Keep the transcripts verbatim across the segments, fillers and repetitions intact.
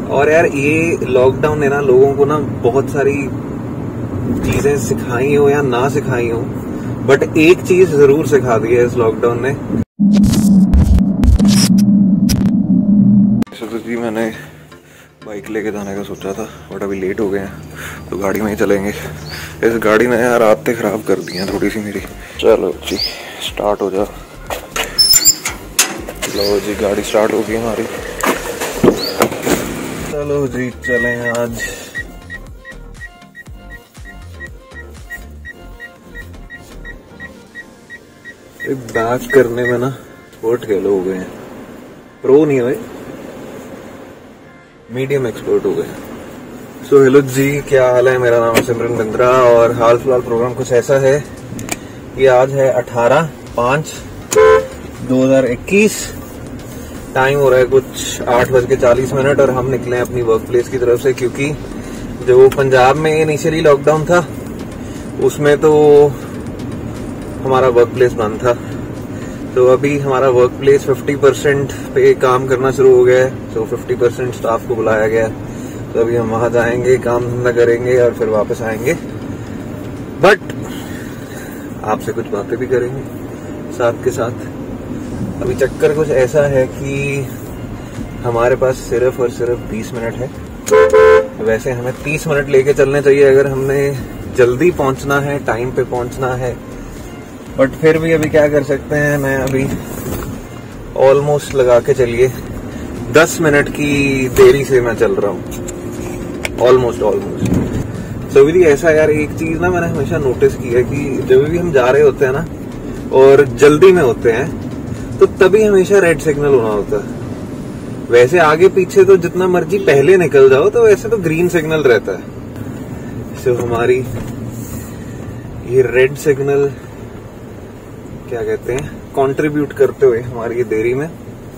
और यार ये लॉकडाउन ने ना लोगों को ना बहुत सारी चीजें सिखाई हो या ना सिखाई हो, बट एक चीज जरूर सिखा दी है इस लॉकडाउन ने। तो जी मैंने बाइक लेके जाने का सोचा था बट अभी लेट हो गए हैं तो गाड़ी में ही चलेंगे। इस गाड़ी ने यार आदतें खराब कर दी हैं थोड़ी सी मेरी। चलो जी स्टार्ट हो जा। लो जी गाड़ी स्टार्ट हो गई हमारी। चलो जी चलें आज। बैक करने में ना एक्सपर्ट खेलो हो गए हैं, प्रो नहीं हुए, मीडियम एक्सपर्ट हो गए। सो हेलो जी, क्या हाल है? मेरा नाम है सिमरन बिंद्रा और हाल फिलहाल प्रोग्राम कुछ ऐसा है कि आज है अठारह पाँच दो हजार इक्कीस। टाइम हो रहा है कुछ आठ बज के चालीस मिनट और हम निकले हैं अपनी वर्क प्लेस की तरफ से, क्योंकि जो पंजाब में इनिशियली लॉकडाउन था उसमें तो हमारा वर्क प्लेस बंद था। तो अभी हमारा वर्क प्लेस फिफ्टी परसेंट पे काम करना शुरू हो गया है। तो फिफ्टी परसेंट स्टाफ को बुलाया गया है। तो अभी हम वहां जाएंगे, काम धंधा करेंगे और फिर वापस आएंगे। बट आपसे कुछ बातें भी करेंगे साथ के साथ। अभी चक्कर कुछ ऐसा है कि हमारे पास सिर्फ और सिर्फ बीस मिनट है। वैसे हमें तीस मिनट लेके चलने चाहिए अगर हमने जल्दी पहुंचना है, टाइम पे पहुंचना है। बट फिर भी अभी क्या कर सकते हैं, मैं अभी ऑलमोस्ट लगा के चलिए दस मिनट की देरी से मैं चल रहा हूँ। ऑलमोस्ट ऑलमोस्ट सो भी ऐसा यार एक चीज ना मैंने हमेशा नोटिस की है कि जब भी हम जा रहे होते हैं ना और जल्दी में होते हैं तो तभी हमेशा रेड सिग्नल होना होता है। वैसे आगे पीछे तो जितना मर्जी पहले निकल जाओ तो वैसे तो ग्रीन सिग्नल रहता है। सो हमारी ये रेड सिग्नल क्या कहते हैं कंट्रीब्यूट करते हुए हमारी ये देरी में।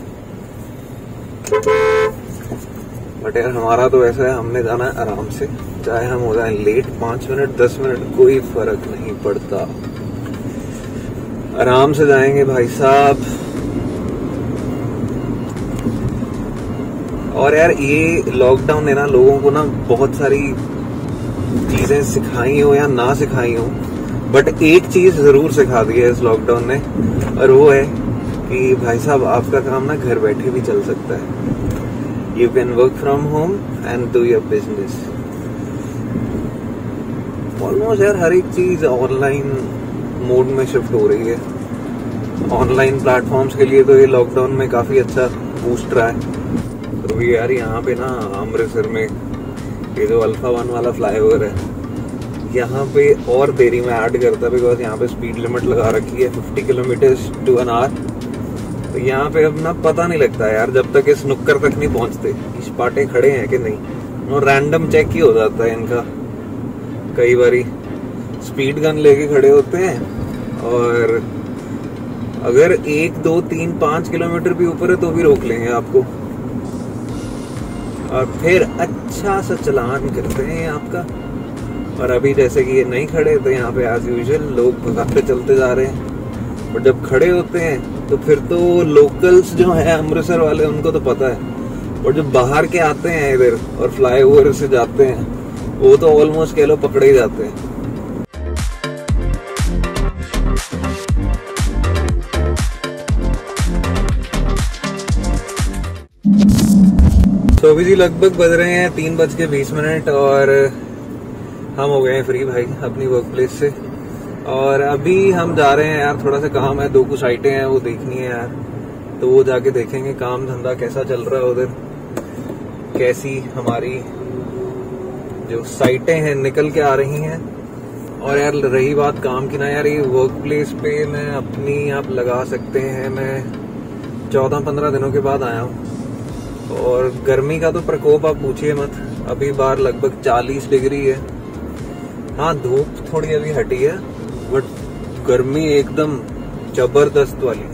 बट यार हमारा तो ऐसा है, हमने जाना है आराम से, चाहे हम हो जाए लेट पांच मिनट दस मिनट कोई फर्क नहीं पड़ता। आराम से जाएंगे भाई साहब। और यार ये लॉकडाउन ने ना लोगों को ना बहुत सारी चीजें सिखाई हो या ना सिखाई हो, बट एक चीज जरूर सिखा दी है इस लॉकडाउन ने, और वो है कि भाई साहब आपका काम ना घर बैठे भी चल सकता है। You can work from home and do your business. Almost यार हर एक चीज ऑनलाइन मोड में शिफ्ट हो रही है। ऑनलाइन प्लेटफॉर्म्स के लिए तो ये लॉकडाउन में काफी अच्छा बूस्ट रहा है। तो भी यार यहाँ पे ना अमृतसर में ये जो अल्फा वन वाला फ्लाईओवर है यहाँ पे और देरी में ऐड करता है, बिकॉज यहाँ पे स्पीड लिमिट लगा रखी है fifty kilometre to an hour. तो यहाँ पे अब ना पता नहीं लगता यार जब तक इस नुक्कर तक नहीं पहुंचते इस पाटे खड़े हैं कि नहीं। और रैंडम चेक ही हो जाता है इनका। कई बारी स्पीड गन लेके खड़े होते हैं और अगर एक दो तीन पांच किलोमीटर भी ऊपर है तो भी रोक लेंगे आपको और फिर अच्छा सा चलान करते हैं आपका। और अभी जैसे कि ये नहीं खड़े तो यहाँ पे एज यूजुअल लोग भगाते चलते जा रहे हैं। और जब खड़े होते हैं तो फिर तो लोकल्स जो है अमृतसर वाले उनको तो पता है, और जब बाहर के आते हैं इधर और फ्लाईओवर से जाते हैं वो तो ऑलमोस्ट कह लो पकड़े ही जाते हैं। तो अभी जी लगभग बज रहे हैं तीन बज के बीस मिनट और हम हो गए हैं फ्री भाई अपनी वर्क प्लेस से। और अभी हम जा रहे हैं यार, थोड़ा सा काम है, दो कुछ साइटें हैं वो देखनी है यार। तो वो जाके देखेंगे काम धंधा कैसा चल रहा है उधर, कैसी हमारी जो साइटें हैं निकल के आ रही हैं। और यार रही बात काम की ना यार, ये वर्क प्लेस पे मैं अपनी आप लगा सकते हैं मैं चौदह पंद्रह दिनों के बाद आया हूँ और गर्मी का तो प्रकोप आप पूछिए मत। अभी बाहर लगभग चालीस डिग्री है। हाँ धूप थोड़ी अभी हटी है बट गर्मी एकदम जबरदस्त वाली।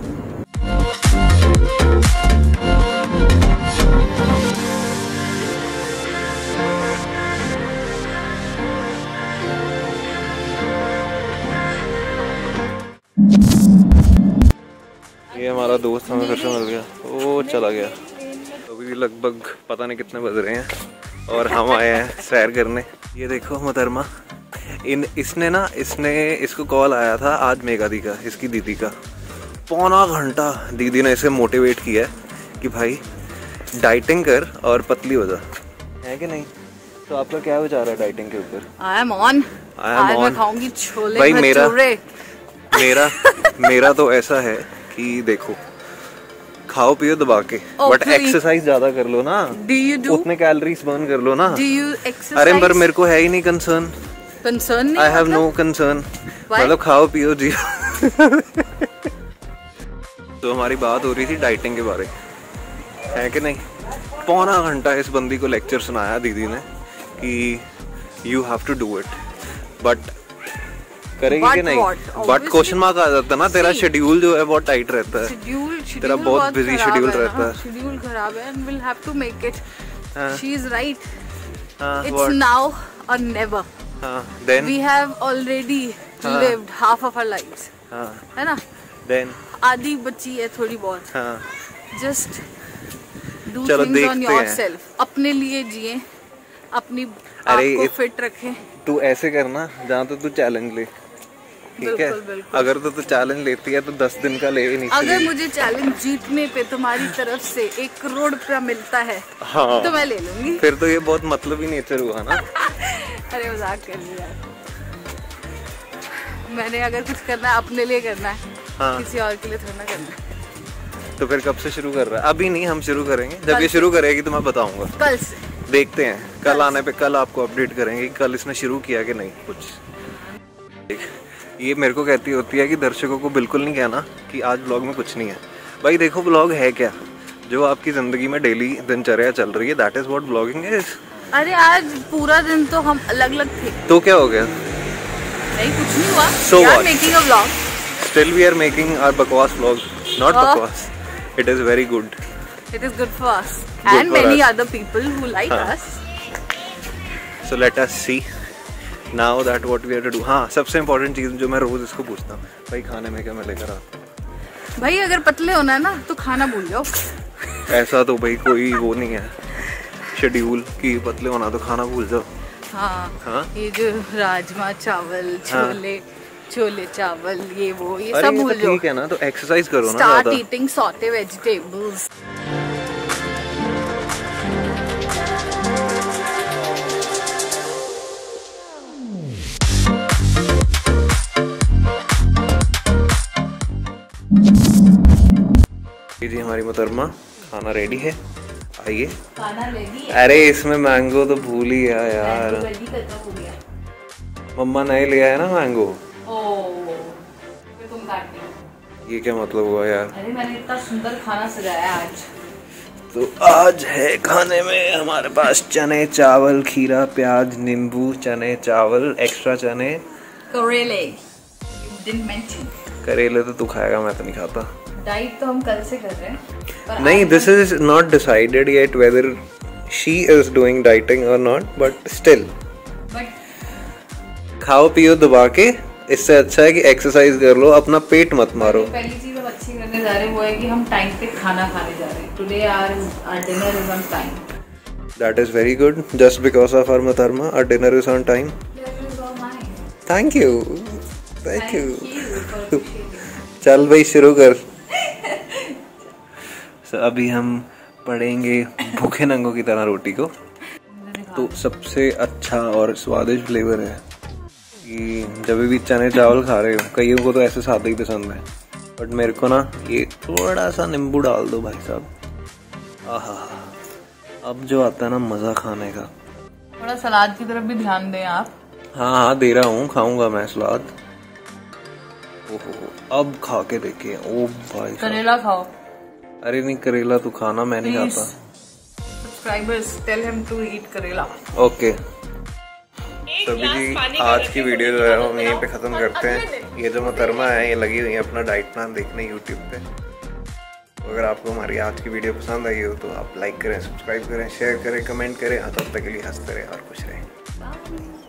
ये हमारा दोस्त हमें फिर से मिल गया, वो चला गया। तो अभी लगभग पता नहीं कितने बज रहे हैं और हम आए हैं सैर करने। ये देखो मोहतरमा, इन इसने ना इसने इसको कॉल आया था आज मेघा दी का, इसकी दीदी का। पौना घंटा दीदी ने इसे मोटिवेट किया है कि भाई डाइटिंग कर और पतली हो जा, है कि नहीं? तो आपका क्या विचार है डाइटिंग के ऊपर? I am on, I am on. खाऊंगी छोले भाई मेरा मेरा मेरा तो ऐसा है कि देखो, खाओ पियो दबा के, बट एक्सरसाइज ज्यादा कर लो ना। Do you do? उतने कैलोरीज बर्न कर लो ना। Do you exercise? अरे पर मेरे को है ही नहीं कंसर्न। कंसर्न नहीं? I have no concern. मतलब खाओ पियो जी। तो हमारी बात हो रही थी डाइटिंग के बारे, है कि नहीं? पौना घंटा इस बंदी को लेक्चर सुनाया दीदी ने कि you have to do it, but करेगी कि नहीं? बट क्वेश्चन मार्क आ जाता है ना। तेरा शेड्यूल जो है बहुत टाइट रहता है, शेड्यूल तेरा बहुत बिजी शेड्यूल रहता है। शेड्यूल खराब है and we'll have to make it. She is right. हाँ, It's what? now or never. हाँ, then We have already हाँ, lived half of our lives. हाँ, है ना? then आधी बची है थोड़ी बहुत। हाँ, Just do चलो things on देखते हैं। yourself. अपने लिए जिए, अपनी अरे आप को इत- फिट रखें। तू ऐसे करना जहाँ तो तू चैलेंज ले, ठीक है? बिल्कुल, बिल्कुल। अगर तो तू चैलेंज लेती है तो दस दिन का ले नीचे। अगर मुझे चैलेंज जीतने पे तुम्हारी तरफ से एक करोड़ रुपया मिलता है, हाँ, तो मैं ले लूंगी। फिर तो ये बहुत मतलब ही नेचर हुआ ना। अरे मजाक कर रही यार। मैंने अगर कुछ करना है अपने लिए करना है, हाँ, किसी और के लिए थोड़ा करना है। तो फिर कब से शुरू कर रहा है? अभी नहीं, हम शुरू करेंगे जब ये शुरू करेगी तो मैं बताऊंगा। कल से देखते हैं, कल आने पे कल आपको अपडेट करेंगे कि कल इसने शुरू किया कि नहीं कुछ। ये मेरे को कहती होती है कि दर्शकों को बिल्कुल नहीं कहना कि आज ब्लॉग में कुछ नहीं है। भाई देखो, ब्लॉग है क्या? जो आपकी जिंदगी में डेली दिनचर्या चल रही है, that is what blogging is. अरे आज पूरा दिन तो हम अलग अलग थे। तो क्या हो गया? नहीं, कुछ नहीं हुआ। So We are what? making a vlog. Still we are making our बकवास vlog. Not Oh. बकवास. It is very good. It is good for us Good and for many us. other people who like हाँ. us. So let us see now that what we have to do. हाँ, सबसे important चीज़ जो मैं रोज इसको पूछता हूँ, भाई खाने में क्या मैं लेकर आता हूँ? भाई अगर पतले होना है ना तो खाना भूल जाओ। ऐसा तो भाई कोई वो नहीं है शेड्यूल कि पतले होना तो खाना भूल जाओ। हाँ, हाँ? ये जो राजमा चावल, छोले, छोले चावल, ये वो ये अरे सब ये भूल तो जाओ। ठीक है ना, तो एक्सरसाइज करो ना Start ज्यादा। eating sauté vegetables. जी हमारी मोहतरमा, खाना रेडी है, आइए। खाना रेडी है। अरे इसमें मैंगो तो भूल ही गया यार, मम्मा नहीं ले आया ना मैंगो। फिर तुम काट लो। ये क्या मतलब हुआ यार? अरे मैंने इतना सुंदर खाना सजाया आज। तो आज है खाने में हमारे पास चने चावल, खीरा प्याज नींबू, चने चावल, एक्स्ट्रा चने, करेले। You didn't mention. करेले तो तू खाएगा, मैं तो नहीं खाता। डाइट तो हम कल से कर रहे हैं, पर नहीं, this is not decided yet whether she is doing dieting और नॉट, बट स्टिल बट खाओ पियो दबा के, इससे अच्छा है कि एक्सरसाइज कर लो, अपना पेट मत मारो। पहली चीज हम अच्छी करने जा रहे हैं वो है कि हम टाइम पे खाना खाने जा रहे हैं। Today our our dinner is on time. That is very good. Just because of our Matarma, our dinner is on time. Thank you. Thank you. चल भाई शुरू कर। so, अभी हम पढ़ेंगे भूखे नंगों की तरह रोटी को। तो सबसे अच्छा और स्वादिष्ट फ्लेवर है कि जब भी चने चावल खा रहे हो, कईयों को तो ऐसे सादा ही पसंद है, बट मेरे को ना ये थोड़ा सा नींबू डाल दो भाई साहब। आहा, अब जो आता है ना मजा खाने का। थोड़ा सलाद की तरफ भी ध्यान दें आप। हाँ हाँ दे रहा हूँ, खाऊंगा मैं सलाद। ओहो, अब खा के देखिए। ओ भाई करेला खाओ। अरे नहीं, करेला तो खाना, मैं नहीं खाता। Subscribers tell him to eat karela. Okay सभी जी, आज की वीडियो जो है हम यहीं पे खत्म करते हैं। ये जो मोहतरमा है ये लगी हुई है अपना डाइट प्लान देखने यूट्यूब पे। तो अगर आपको हमारी आज की वीडियो पसंद आई हो तो आप लाइक करें, सब्सक्राइब करें, शेयर करें, कमेंट करें। तब तक के लिए हंसते रहे और खुश रहें।